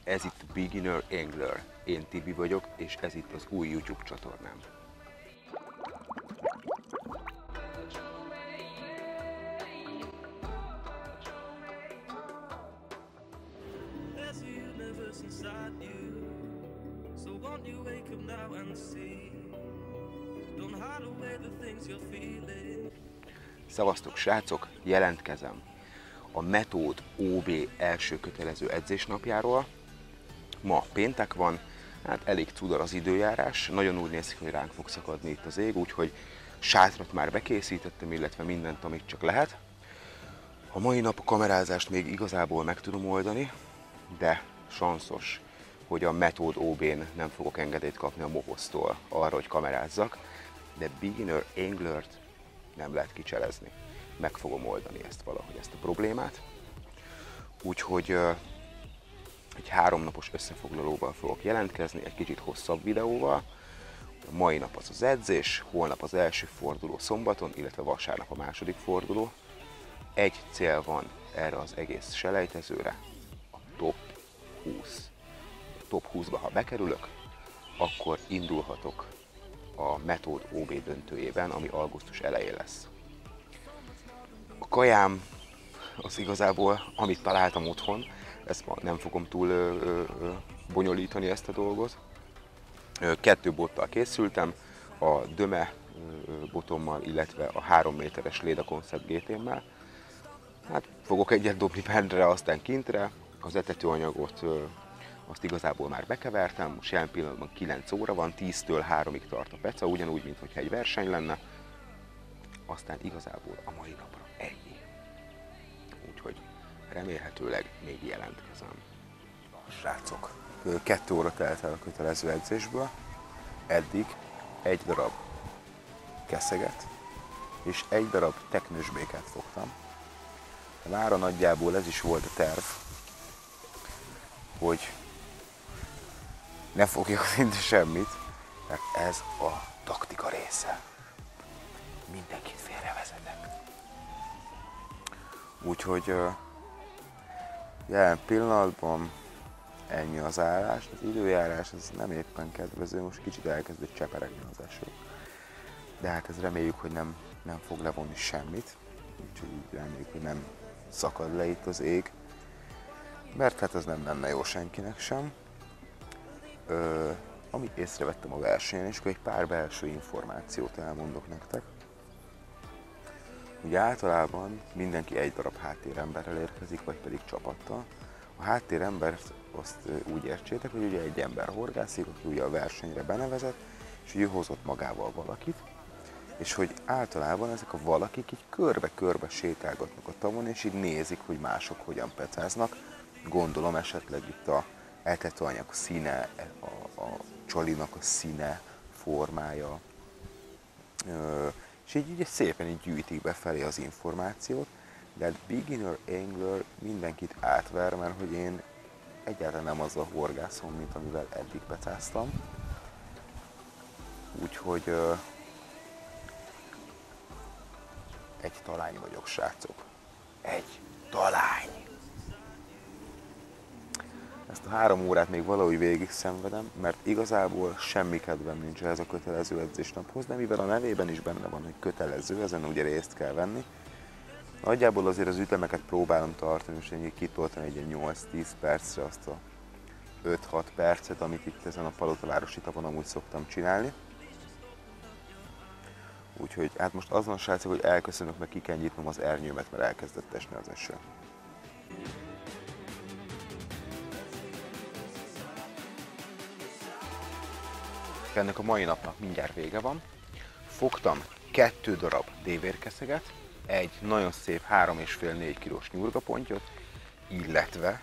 Ez itt Beginner Angler. Én Tibi vagyok, és ez itt az új YouTube csatornám. Szevasztok srácok, jelentkezem a Method OB első kötelező edzésnapjáról. Ma péntek van, hát elég cudar az időjárás, nagyon úgy néz ki, hogy ránk fog szakadni itt az ég, úgyhogy sátrat már bekészítettem, illetve mindent, amit csak lehet. A mai nap a kamerázást még igazából meg tudom oldani, de sanszos, hogy a Method OB-n nem fogok engedélyt kapni a Mohosztól arra, hogy kamerázzak, de Beginner Anglert nem lehet kicselezni. Meg fogom oldani ezt a problémát. Úgyhogy egy 3 napos összefoglalóval fogok jelentkezni, egy kicsit hosszabb videóval. A mai nap az edzés, holnap az első forduló szombaton, illetve vasárnap a második forduló. Egy cél van erre az egész selejtezőre, a top 20. A top 20-ba, ha bekerülök, akkor indulhatok a Method OB döntőjében, ami augusztus elején lesz. A kajám az igazából, amit találtam otthon, ezt ma nem fogom túl bonyolítani ezt a dolgot. 2 bottal készültem, a Döme botommal, illetve a 3 méteres Leda Concept GT-mmel. Hát fogok egyet dobni bendre, aztán kintre. Az etetőanyagot azt igazából már bekevertem, most jelen pillanatban 9 óra van, 10-től 3-ig tart a peca, ugyanúgy, mintha egy verseny lenne. Aztán igazából a mai napra ennyi. Úgyhogy remélhetőleg még jelentkezem. Srácok, 2 óra telt el a kötelező edzésből, eddig 1 darab keszeget és 1 darab teknősbéket fogtam. Mára nagyjából ez is volt a terv, hogy ne fogjak szinte semmit, mert ez a taktika része. Mindenkit félrevezetek. Úgyhogy jelen pillanatban ennyi az állás. Az időjárás az nem éppen kedvező, most kicsit elkezdett cseperegni az eső. De hát ez reméljük, hogy nem fog levonni semmit. Úgyhogy reméljük, hogy nem szakad le itt az ég. Mert hát ez nem lenne jó senkinek sem. Amit észrevettem a versenyen, és akkor egy pár belső információt elmondok nektek. Ugye általában mindenki 1 darab háttéremberrel érkezik, vagy pedig csapattal. A háttérembert azt úgy értsétek, hogy ugye egy ember horgászik, aki ugye a versenyre benevezett, és ő hozott magával valakit, és hogy általában ezek a valakik így körbe-körbe sétálgatnak a tavon, és így nézik, hogy mások hogyan pecáznak. Gondolom esetleg itt a etetőanyag színe, a csalinak a színe, formája, és így szépen így gyűjtik befelé az információt, de hát Beginner Angler mindenkit átver, mert hogy én egyáltalán nem azzal horgászom, mint amivel eddig pecáztam. Úgyhogy egy talány vagyok, srácok. Egy talány! Ezt a 3 órát még valahogy végig szenvedem, mert igazából semmi kedvem nincs ez a kötelező edzésnaphoz, de mivel a nevében is benne van, hogy kötelező, ezen ugye részt kell venni. Nagyjából azért az ütemeket próbálom tartani, most én kitoltam egy 8-10 percre azt a 5-6 percet, amit itt ezen a Palotavárosi tavon amúgy szoktam csinálni. Úgyhogy hát most az van, srácok, hogy elköszönök, meg ki kell nyitnom az ernyőmet, mert elkezdett esni az eső. Ennek a mai napnak mindjárt vége van. Fogtam 2 darab dévérkeszeget, egy nagyon szép 3,5-4 kilós nyurgapontyot, illetve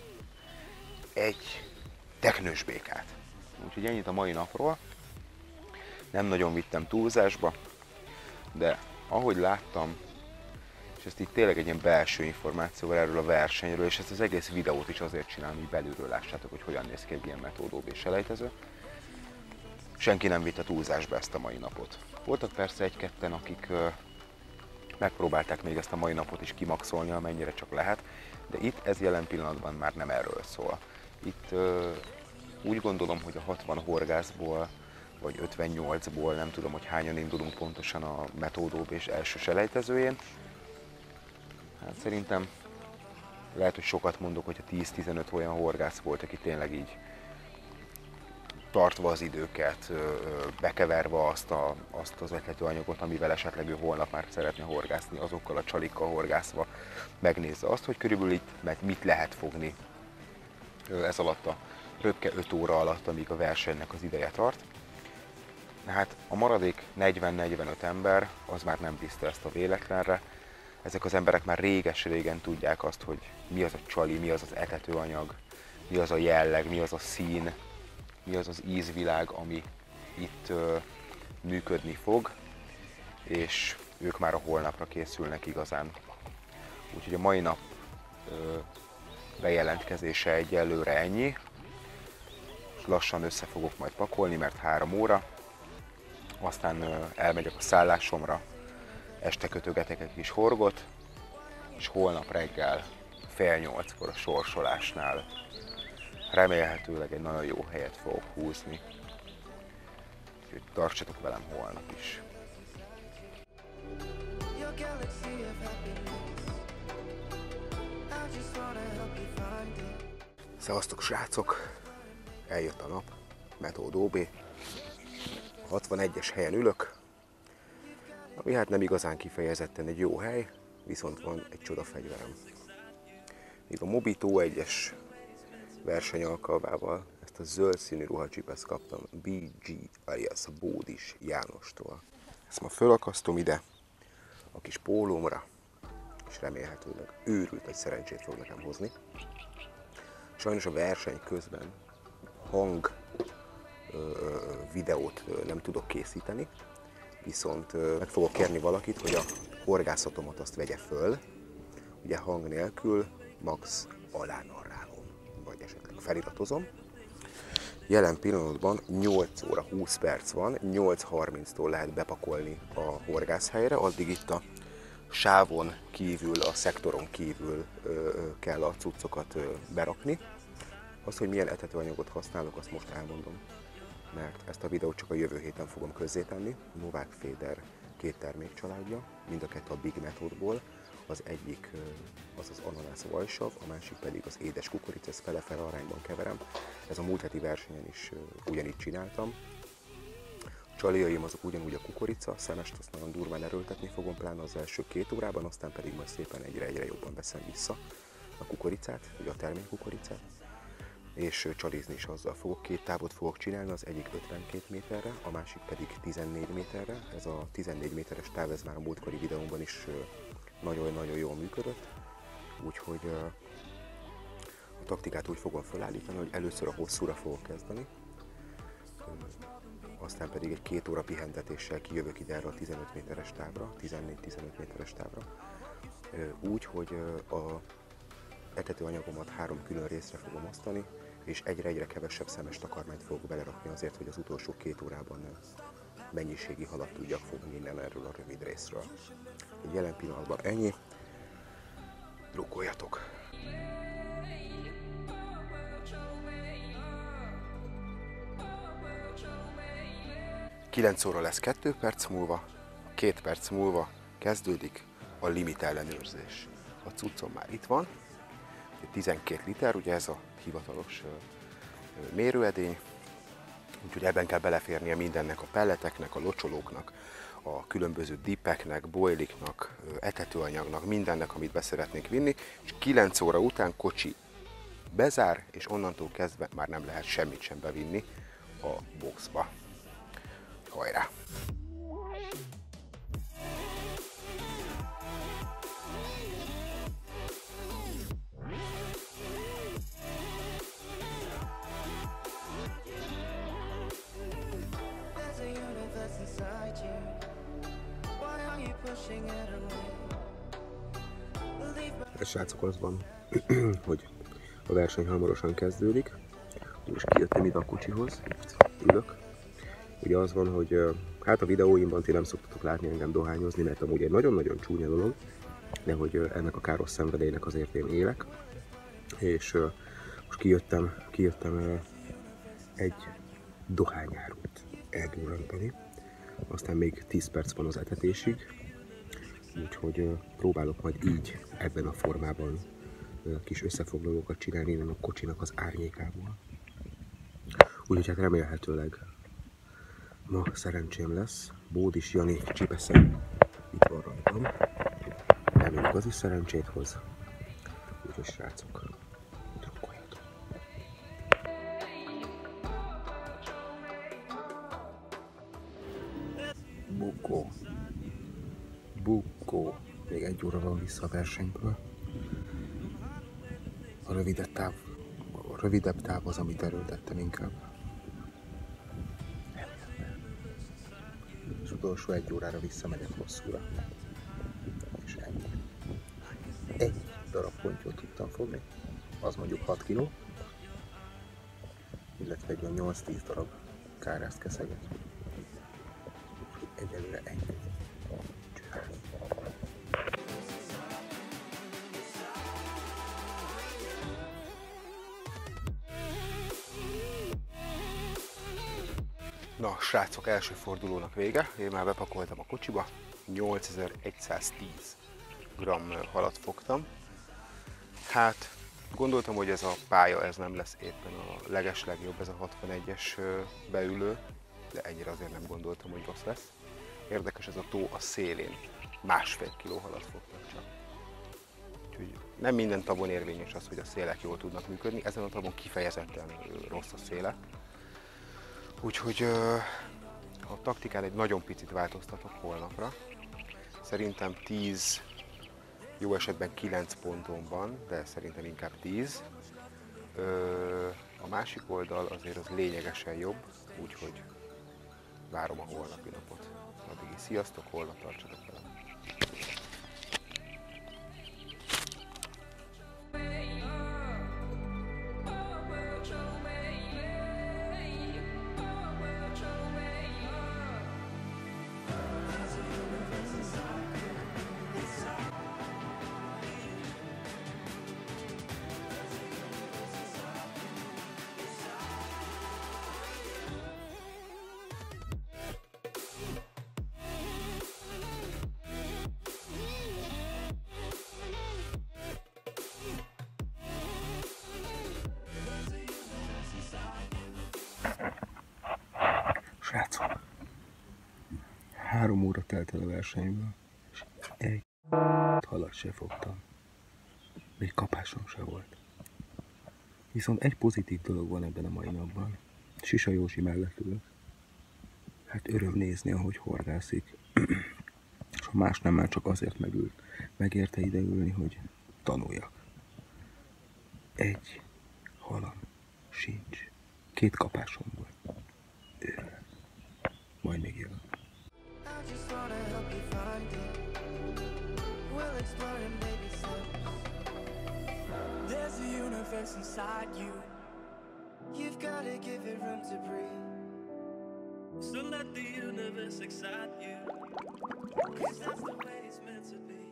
egy teknősbékát. Úgyhogy ennyit a mai napról. Nem nagyon vittem túlzásba, de ahogy láttam, és ezt itt tényleg egy ilyen belső információval erről a versenyről, és ezt az egész videót is azért csinálom, hogy belülről lássátok, hogy hogyan néz ki egy ilyen Method OB selejtező. Senki nem vitte túlzásba ezt a mai napot. Voltak persze 1-2-en, akik megpróbálták még ezt a mai napot is kimaxolni, amennyire csak lehet, de itt ez jelen pillanatban már nem erről szól. Itt úgy gondolom, hogy a 60 horgászból, vagy 58-ból, nem tudom, hogy hányan indulunk pontosan a Metód és első selejtezőjén. Hát szerintem lehet, hogy sokat mondok, hogy a 10-15 olyan horgász volt, aki tényleg így tartva az időket, bekeverve azt az ötletőanyagot, amivel esetleg ő holnap már szeretne horgászni, azokkal a csalikkal horgászva megnézze azt, hogy körülbelül itt mit lehet fogni ez alatt a röpke 5 óra alatt, amíg a versenynek az ideje tart. Hát a maradék 40-45 ember az már nem bízta ezt a véletlenre. Ezek az emberek már réges-régen tudják azt, hogy mi az a csali, mi az az etetőanyag, mi az a jelleg, mi az a szín, mi az az ízvilág, ami itt működni fog, és ők már a holnapra készülnek igazán. Úgyhogy a mai nap bejelentkezése egyelőre ennyi. Lassan össze fogok majd pakolni, mert 3 óra. Aztán elmegyek a szállásomra, este kötögetek egy kis horgot, és holnap reggel fél 8-kor a sorsolásnál remélhetőleg egy nagyon jó helyet fogok húzni. Úgyhogy tartsatok velem holnap is. Szevasztok srácok! Eljött a nap, Metód OB. 61-es helyen ülök, ami hát nem igazán kifejezetten egy jó hely, viszont van egy csoda fegyverem. Míg a Mobito 1-es verseny alkalmával ezt a zöld színű ruhacsipet kaptam BG alias Bódis Jánostól. Ezt ma fölakasztom ide a kis pólómra, és remélhetőleg őrült egy szerencsét fog nekem hozni. Sajnos a verseny közben videót nem tudok készíteni, viszont meg fogok kérni valakit, hogy a horgászatomat azt vegye föl, ugye hang nélkül, max alánarrálom, vagy esetleg feliratozom. Jelen pillanatban 8 óra 20 perc van, 8:30-tól lehet bepakolni a horgászhelyre, addig itt a sávon kívül, a szektoron kívül kell a cuccokat berakni. Az, hogy milyen etetőanyagot használok, azt most elmondom, mert ezt a videót csak a jövő héten fogom közzétenni. Novák Féder 2 termékcsaládja, mind a kettő a Big Metódból. Az egyik az az ananász vajsav, a másik pedig az édes kukorica, ezt fele-fele arányban keverem. Ez a múlt heti versenyen is ugyanígy csináltam. A csaljaim azok ugyanúgy a kukorica, a szemest azt nagyon durván erőltetni fogom, pláne az első 2 órában, aztán pedig majd szépen egyre jobban veszem vissza a kukoricát, ugye a terménykukoricát. És csalizni is azzal fogok. 2 távot fogok csinálni, az egyik 52 méterre, a másik pedig 14 méterre. Ez a 14 méteres táv, ez már a múltkori videómban is nagyon-nagyon jól működött. Úgyhogy a taktikát úgy fogom felállítani, hogy először a hosszúra fogok kezdeni, aztán pedig egy 2 óra pihentetéssel kijövök ide erre a 15 méteres távra, 14-15 méteres távra. Úgy, hogy a etetőanyagomat 3 külön részre fogom osztani, és egyre kevesebb szemes takarmányt fogok belerakni azért, hogy az utolsó 2 órában mennyiségi halat tudjak fogni innen erről a rövid részről. Jelen pillanatban ennyi. Drukkoljatok! 9 óra lesz 2 perc múlva, 2 perc múlva kezdődik a limit ellenőrzés. A cuccom már itt van, 12 liter, ugye ez a hivatalos mérőedény, úgyhogy ebben kell beleférnie mindennek, a pelleteknek, a locsolóknak, a különböző dipeknek, boiliknak, etetőanyagnak, mindennek, amit be szeretnénk vinni, és 9 óra után kocsi bezár, és onnantól kezdve már nem lehet semmit sem bevinni a boxba. Hajrá! Ez srácok az van, hogy a verseny hamarosan kezdődik. Most kijöttem ide a kocsihoz, ülök. Ugye az van, hogy hát a videóimban ti nem szoktatok látni engem dohányozni, mert amúgy egy nagyon-nagyon csúnya dolog, de hogy ennek a káros szenvedélynek azért én élek. És Most kijöttem egy dohányárút eldurrantani, aztán még 10 perc van az etetésig, úgyhogy próbálok majd így ebben a formában kis összefoglalókat csinálni innen a kocsinak az árnyékából. Úgyhogy hát remélhetőleg ma szerencsém lesz. Bódis Jani csipeszem itt van rajtam. Reméljük az is szerencsét hoz. Úgyhogy srácok, drukkoljatok! Bukó. Még 1 óra van vissza a versenyből. A rövidebb táv az, amit erőltettem inkább. Az utolsó 1 órára visszamegyek hosszúra. És ennyi. 1 darab pontyot tudtam fogni, az mondjuk 6 kg, illetve egy 8-10 darab kárászkeszeget. Egyelőre ennyi. Na, srácok, első fordulónak vége. Én már bepakoltam a kocsiba. 8110 g halat fogtam. Hát, gondoltam, hogy ez a pálya ez nem lesz éppen a legeslegjobb, ez a 61-es beülő, de ennyire azért nem gondoltam, hogy rossz lesz. Érdekes, ez a tó a szélén 1,5 kg halat fogtam csak. Úgyhogy nem minden tavon érvényes az, hogy a szélek jól tudnak működni, ezen a tavon kifejezetten rossz a széle. Úgyhogy a taktikán egy nagyon picit változtatok holnapra. Szerintem 10, jó esetben 9 ponton van, de szerintem inkább 10. A másik oldal azért az lényegesen jobb, úgyhogy várom a holnapi napot. Addig is sziasztok, holnap tartsatok velem! Srácok, 3 óra telt el a versenyből, és egy halat se fogtam. Egy kapásom se volt. Viszont egy pozitív dolog van ebben a mai napban. Sisa Józsi mellett ülök. Hát öröm nézni, ahogy hordászik. És ha más nem, már csak azért megérte ide ülni, hogy tanuljak. Egy halam sincs. 2 kapásom volt. Majd még jövök. There's a universe inside you. You've got to give it room to breathe. So let the universe excite you. 'Cause that's the way it's meant to be.